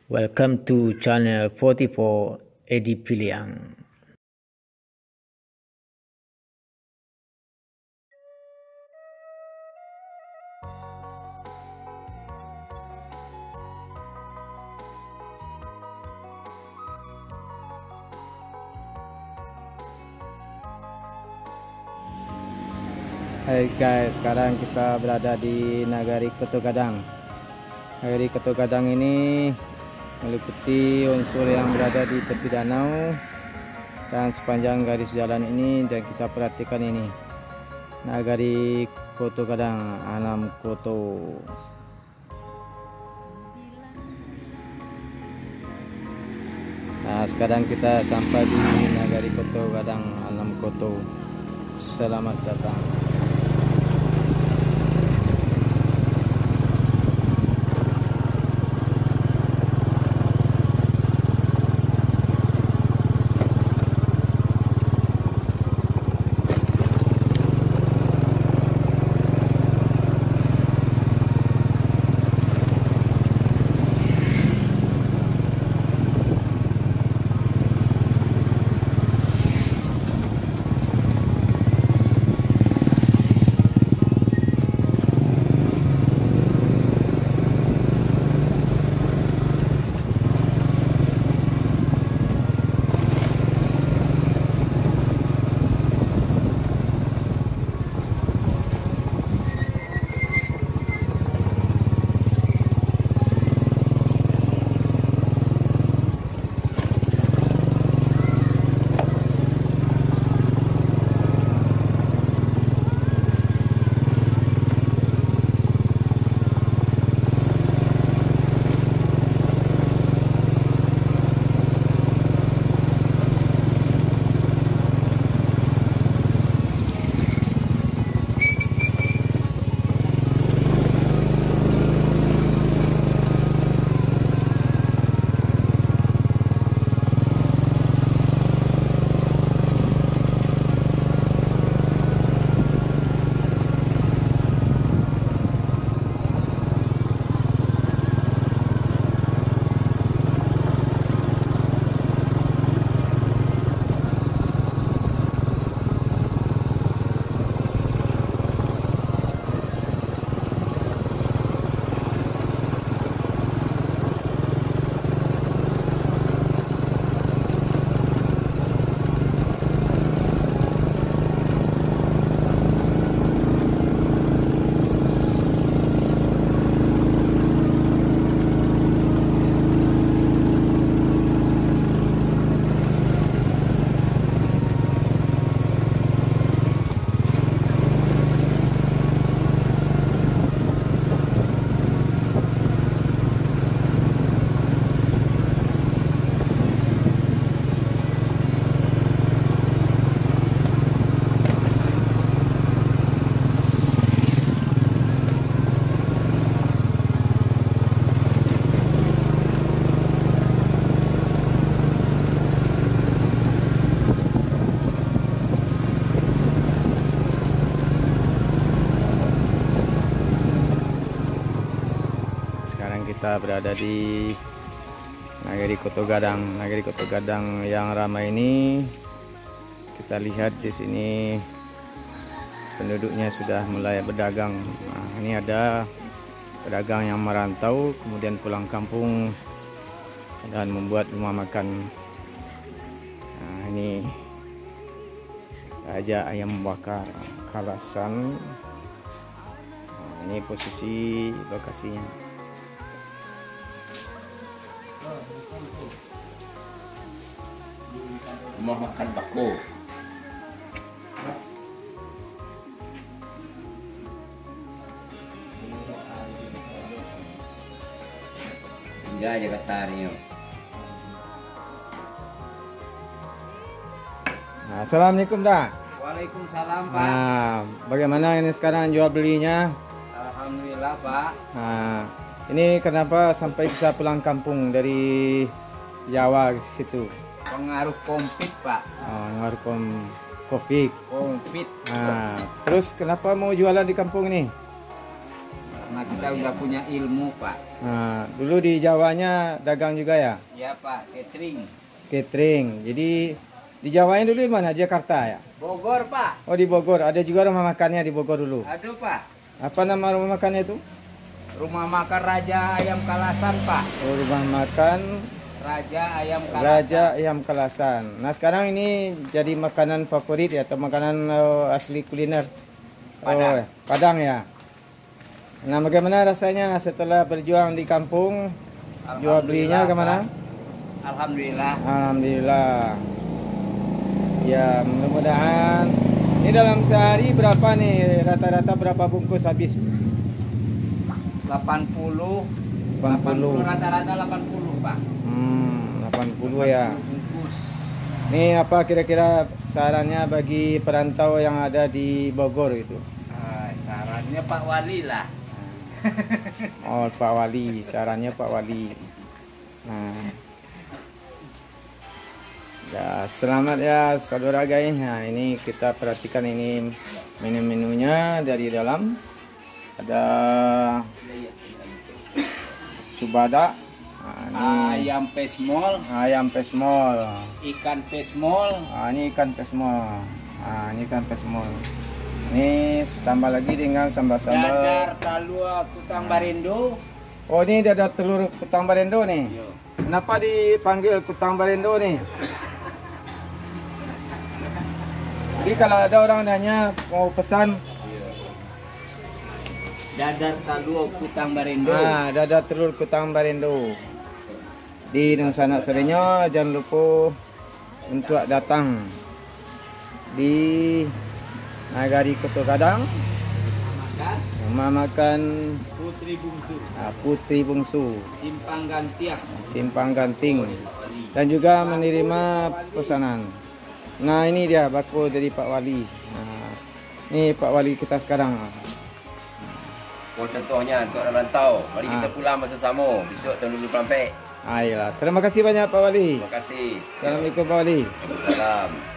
Welcome to channel 44 Edi Piliang. Hai guys, sekarang kita berada di Nagari Koto Gadang. Nagari Koto Gadang ini meliputi unsur yang berada di tepi danau dan sepanjang garis jalan ini, dan kita perhatikan ini Nagari Koto Gadang, Alam Koto. Nah, sekarang kita sampai di Nagari Koto Gadang, Alam Koto. Selamat datang. Sekarang kita berada di Nagari Koto Gadang. Nagari Koto Gadang yang ramai ini, kita lihat di sini penduduknya sudah mulai berdagang. Nah, ini ada pedagang yang merantau kemudian pulang kampung dan membuat rumah makan. Nah, ini aja ayam bakar Kalasan. Nah, ini posisi lokasinya. Rumah makan Bako. Enggak aja katanya. Nah, assalamualaikum dah. Waalaikumsalam Pak. Nah, bagaimana ini sekarang jual belinya? Alhamdulillah Pak. Nah, ini kenapa sampai bisa pulang kampung dari Jawa ke situ? Pengaruh COVID Pak. Ngaruh COVID. COVID. Nah, terus kenapa mau jualan di kampung ini? Karena kita udah punya ilmu Pak. Nah, dulu di Jawanya dagang juga ya? Ya Pak, catering. Catering. Jadi di Jawanya dulu di mana? Jakarta ya? Bogor Pak. Oh di Bogor. Ada juga rumah makannya di Bogor dulu. Aduh Pak. Apa nama rumah makannya itu? Rumah makan Raja Ayam Kalasan Pak. Oh, rumah makan Raja Ayam Kalasan. Raja Ayam Kalasan. Nah sekarang ini jadi makanan favorit ya atau makanan asli kuliner Padang. Padang ya. Nah bagaimana rasanya setelah berjuang di kampung? Jual belinya Alhamdulillah, kemana? Pak. Alhamdulillah. Alhamdulillah. Ya mudah-mudahan. Ini dalam sehari berapa nih? Rata-rata berapa bungkus habis? 80 80. rata-rata 80 Pak. 80 ya. Bungkus. Ini apa kira-kira sarannya bagi perantau yang ada di Bogor itu? Sarannya Pak Wali lah. Oh Pak Wali, sarannya Pak Wali. Nah, ya selamat ya saudara guys. Nah ini kita perhatikan ini menu-menunya dari dalam. Ada cubada, nah, ini Ayam pesmol, ikan pesmol, ikan pesmol, ini ikan pesmol, ini ikan pesmol. Ini tambah lagi dengan sambal-sambal. dadar talua kutang barendo. Oh ini ada telur kutang barendo nih. Yo. Kenapa dipanggil kutang barendo nih? Jadi kalau ada orang nanya mau pesan, Dadar talua kutang barendo. dada telur kutang barendo. Di Nusa Anak Serenyo jangan lupa untuk datang di Nagari Ketua Gadang, Makan rumah makan Putri Bungsu, Putri Bungsu, Simpang Gantiang. Simpang Ganting, dan juga menerima pesanan. Nah ini dia bako dari Pak Wali. Nah, ini Pak Wali kita sekarang. Oh, contohnya untuk orang rantau, mari kita pulang bersama besok tahun 2024. Ayolah, terima kasih banyak Pak Wali. Terima kasih. Assalamualaikum Pak Wali. Waalaikumsalam.